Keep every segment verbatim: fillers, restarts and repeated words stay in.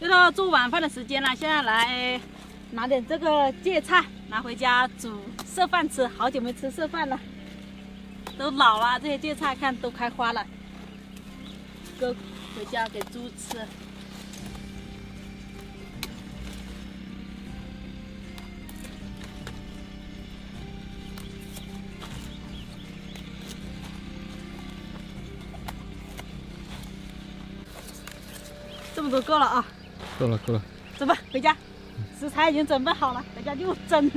又到做晚饭的时间了，现在来拿点这个芥菜，拿回家煮剩饭吃。好久没吃剩饭了，都老了，这些芥菜看都开花了，割回家给猪吃。 这么多够了啊！ 够了，够了。 走吧，回家。食材已经准备好了，回家就蒸。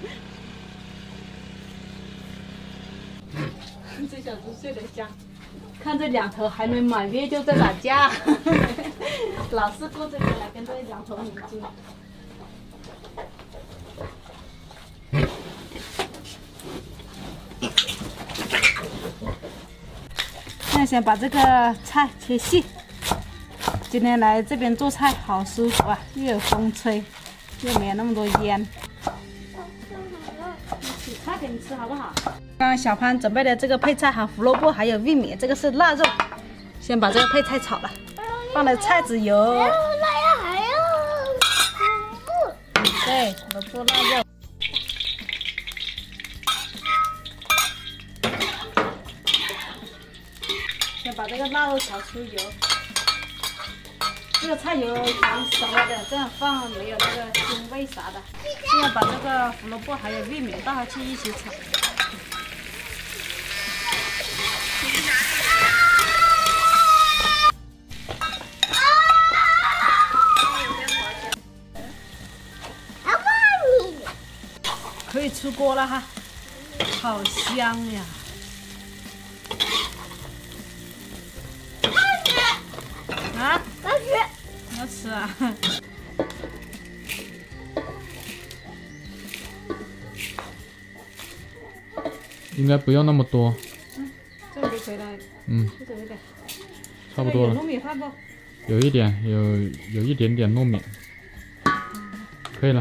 这小猪睡得香，看这两头还没满月就在打架，老是过这边来跟这两头母猪。现在先把这个菜切细。 今天来这边做菜好舒服啊，又有风吹，又没有那么多烟。洗菜给你吃好不好？刚刚小潘准备的这个配菜，还有胡萝卜，还有玉米，这个是腊肉。先把这个配菜炒了，放了菜籽油。还有腊还有对，萝卜腊肉。先把这个腊肉炒出油。 这个菜油已经熟了的，这样放没有那个腥味啥的。现在把这个胡萝卜还有玉米倒下去一起炒。可以出锅了哈，好香呀！ 啊，要吃，要吃啊！ 应该不用那么多。 嗯，这个就可以了。 嗯， 就这一点， 差不多了。 有糯米饭不？ 有一点，有有一点点糯米，可以了。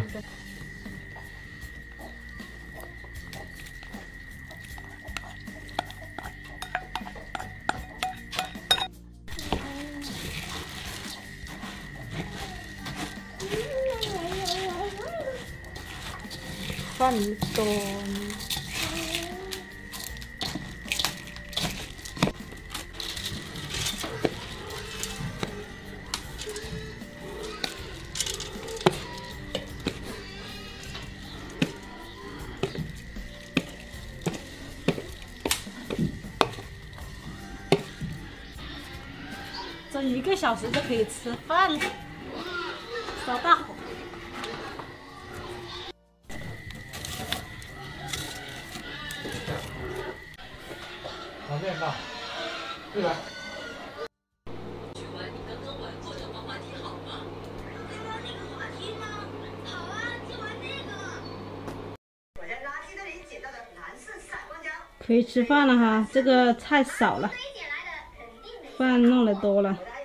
饭多。蒸一个小时就可以吃饭了，烧大火。 拿面吧，对吧？ 请问你的中文或者滑滑梯好吗？在玩那个滑梯吗？好啊，就玩那个。我在垃圾堆里捡到的蓝色闪光胶。 可以吃饭了哈，这个菜少了，饭弄得多了。